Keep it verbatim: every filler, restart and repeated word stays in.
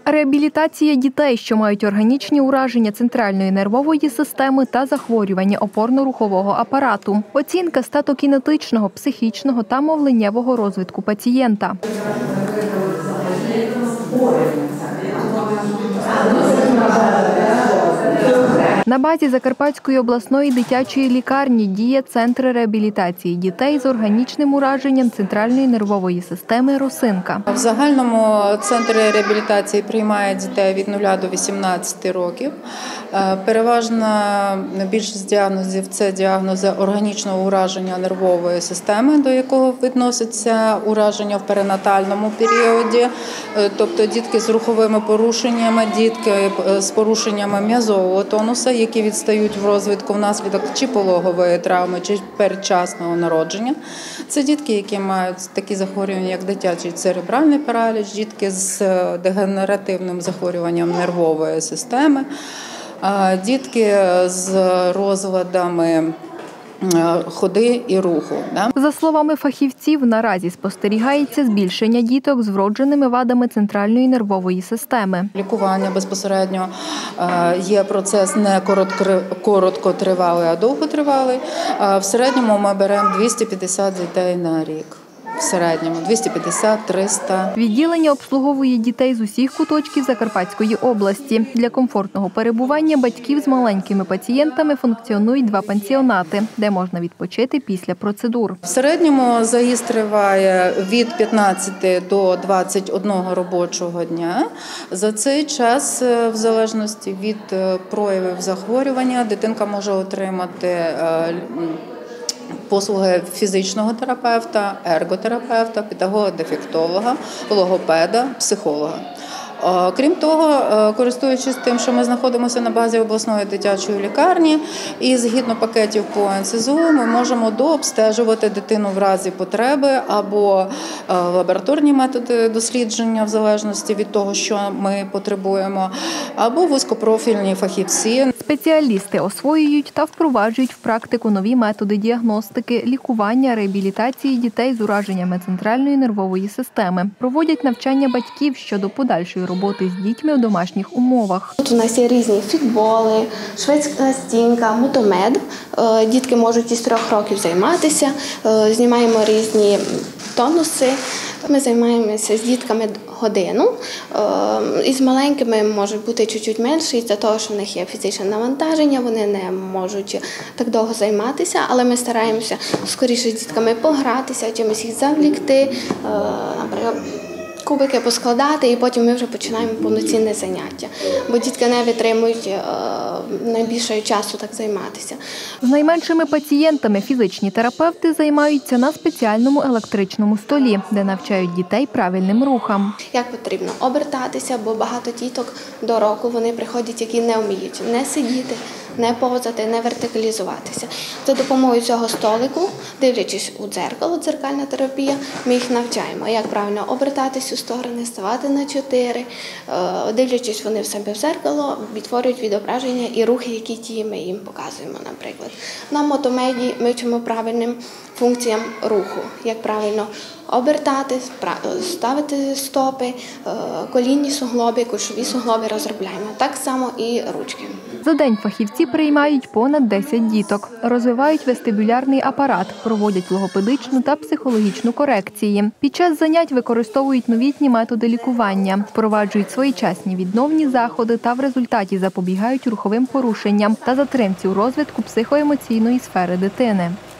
Реабілітація дітей, що мають органічні ураження центральної нервової системи та захворювання опорно-рухового апарату. Оцінка статокінетичного, психічного та мовленнєвого розвитку пацієнта. На базі Закарпатської обласної дитячої лікарні діє Центр реабілітації дітей з органічним ураженням центральної нервової системи «Росинка». В загальному центр реабілітації приймає дітей від нуля до вісімнадцяти років. Переважна більшість діагнозів – це діагнози органічного ураження нервової системи, до якого відноситься ураження в перинатальному періоді, тобто дітки з руховими порушеннями, дітки з порушеннями м'язового тонуса, які відстають в розвитку внаслідок чи пологової травми, чи передчасного народження. Це дітки, які мають такі захворювання, як дитячий церебральний параліч, дітки з дегенеративним захворюванням нервової системи, дітки з розладами ходи і руху. За словами фахівців, наразі спостерігається збільшення діток з вродженими вадами центральної нервової системи. Лікування безпосередньо є процес не короткотривалий, а довготривалий. В середньому ми беремо двісті п'ятдесят дітей на рік. В середньому двісті п'ятдесят - триста. Відділення обслуговує дітей з усіх куточків Закарпатської області. Для комфортного перебування батьків з маленькими пацієнтами функціонують два пансіонати, де можна відпочити після процедур. В середньому заїзд триває від п'ятнадцяти до двадцяти одного робочого дня. За цей час, в залежності від проявів захворювання, дитинка може отримати послуги фізичного терапевта, ерготерапевта, педагога-дефектолога, логопеда, психолога. Крім того, користуючись тим, що ми знаходимося на базі обласної дитячої лікарні і згідно пакетів по ен ес зет у ми можемо дообстежувати дитину в разі потреби або лабораторні методи дослідження в залежності від того, що ми потребуємо, або вузькопрофільні фахівці. Спеціалісти освоюють та впроваджують в практику нові методи діагностики, лікування, реабілітації дітей з ураженнями центральної нервової системи. Проводять навчання батьків щодо подальшої роботи з дітьми у домашніх умовах. Тут у нас є різні фітболи, шведська стінка, мотомед. Дітки можуть із трьох років займатися, знімаємо різні тонуси. Ми займаємося з дітками годину, із маленькими можуть бути чуть-чуть менше, із-за того, що в них є фізичне навантаження, вони не можуть так довго займатися, але ми стараємося скоріше з дітками погратися, чимось їх завлікти, наприклад, кубики поскладати, і потім ми вже починаємо повноцінне заняття. Бо дітки не витримують е, найбільше часу так займатися. З найменшими пацієнтами фізичні терапевти займаються на спеціальному електричному столі, де навчають дітей правильним рухам. Як потрібно обертатися, бо багато діток до року вони приходять, які не вміють не сидіти, не повзати, не вертикалізуватися. За допомогою цього столику, дивлячись у дзеркало, дзеркальна терапія, ми їх навчаємо, як правильно обертатись у сторони, ставати на чотири, дивлячись вони в себе в дзеркало, відтворюють відображення і рухи, які ті ми їм показуємо, наприклад. На мотомеді ми вчимо правильним функціям руху, як правильно обертати, ставити стопи, колінні суглоби, кульшові суглоби розробляємо. Так само і ручки. За день фахівці приймають понад десять діток, розвивають вестибулярний апарат, проводять логопедичну та психологічну корекції. Під час занять використовують новітні методи лікування, впроваджують своєчасні відновні заходи та в результаті запобігають руховим порушенням та затримці у розвитку психоемоційної сфери дитини.